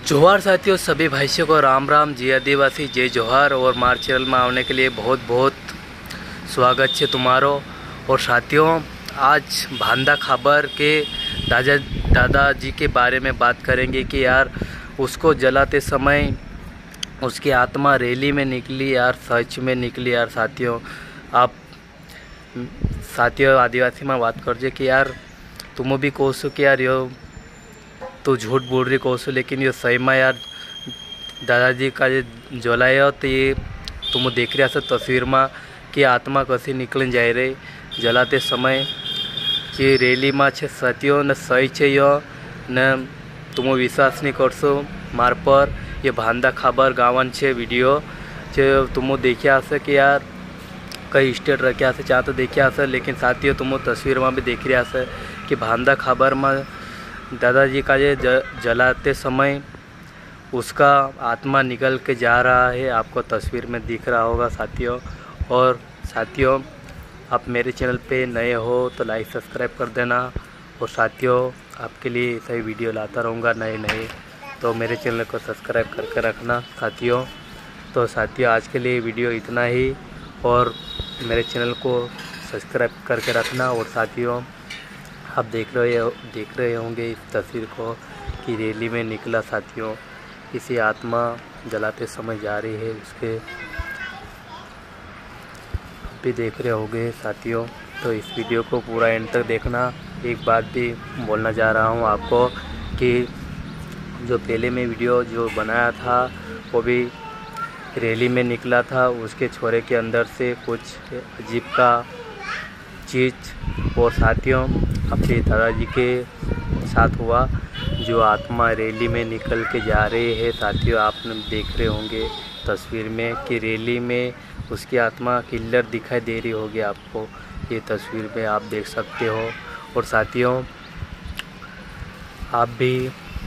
जोहार साथियों, सभी भाइयों को राम राम। जय आदिवासी, जय जोहार। और मार चैनल में आने के लिए बहुत बहुत स्वागत है तुम्हारो। और साथियों, आज भांदा खबर के दादाजी के बारे में बात करेंगे कि यार उसको जलाते समय उसकी आत्मा रैली में निकली यार, सच में निकली यार। साथियों आदिवासी में बात कर कि यार तुम भी कहो सो कि यार यो तो झूठ बोल रही कहो सो, लेकिन ये सही में यार दादाजी का जो जलाया तो ये तुम देख रहा तस्वीर में कि आत्मा कैसी निकल जाए रही जलाते समय कि रैली में छे। साथियों ने सही है यो ने तुम विश्वास नहीं करसो मार पर। ये भांदा खबर गावन छे वीडियो जो तुम देखिया हसे कि यार कई स्टेट रखा से चाह तो देखिया हसे, लेकिन साथियों तुम तस्वीर में भी देख रहा से कि भांदा खबर में दादाजी का ये जलाते समय उसका आत्मा निकल के जा रहा है, आपको तस्वीर में दिख रहा होगा साथियों। और साथियों, आप मेरे चैनल पे नए हो तो लाइक सब्सक्राइब कर देना। और साथियों, आपके लिए सही वीडियो लाता रहूँगा नए, तो मेरे चैनल को सब्सक्राइब करके रखना साथियों। तो साथियों, आज के लिए वीडियो इतना ही, और मेरे चैनल को सब्सक्राइब करके रखना। और साथियों, आप देख रहे होंगे इस तस्वीर को कि रैली में निकला साथियों, किसी आत्मा जलाते समय जा रही है, उसके आप भी देख रहे होंगे साथियों। तो इस वीडियो को पूरा एंड तक देखना। एक बात भी बोलना चाह रहा हूँ आपको कि जो पहले में वीडियो जो बनाया था वो भी रैली में निकला था, उसके छोरे के अंदर से कुछ अजीब का चीज़। और साथियों, अपने दादाजी के साथ हुआ जो आत्मा रैली में निकल के जा रही है साथियों। आपने देख रहे होंगे तस्वीर में कि रैली में उसकी आत्मा किलर दिखाई दे रही होगी आपको, ये तस्वीर में आप देख सकते हो। और साथियों, आप भी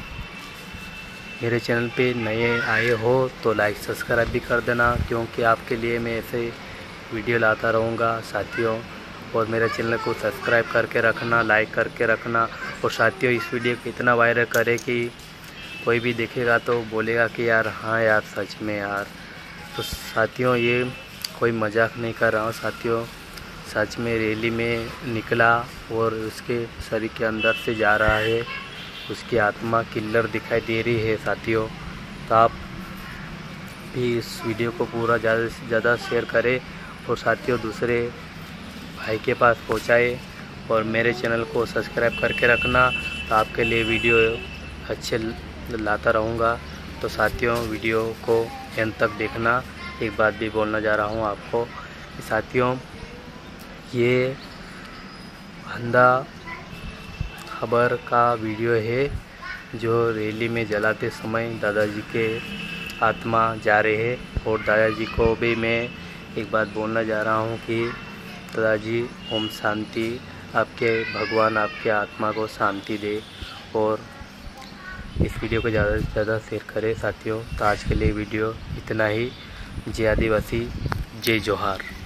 मेरे चैनल पे नए आए हो तो लाइक सब्सक्राइब भी कर देना, क्योंकि आपके लिए मैं ऐसे वीडियो लाता रहूँगा साथियों। और मेरे चैनल को सब्सक्राइब करके रखना, लाइक करके रखना। और साथियों, इस वीडियो को इतना वायरल करें कि कोई भी देखेगा तो बोलेगा कि यार हाँ यार सच में यार। तो साथियों, ये कोई मजाक नहीं कर रहा हूँ साथियों, सच में रैली में निकला और उसके शरीर के अंदर से जा रहा है, उसकी आत्मा किलर दिखाई दे रही है साथियों। तो आप भी इस वीडियो को पूरा ज़्यादा से ज़्यादा शेयर करें और साथियों दूसरे भाई के पास पहुंचाए। और मेरे चैनल को सब्सक्राइब करके रखना, तो आपके लिए वीडियो अच्छे लाता रहूँगा। तो साथियों, वीडियो को एंड तक देखना। एक बात भी बोलना जा रहा हूँ आपको कि साथियों, ये भांदा खबर का वीडियो है जो रैली में जलाते समय दादाजी के आत्मा जा रहे हैं। और दादाजी को भी मैं एक बात बोलना जा रहा हूँ कि दादाजी ओम शांति, आपके भगवान आपके आत्मा को शांति दे। और इस वीडियो को ज़्यादा से ज़्यादा शेयर करें साथियों। तो आज के लिए वीडियो इतना ही। जय आदिवासी, जय जोहार।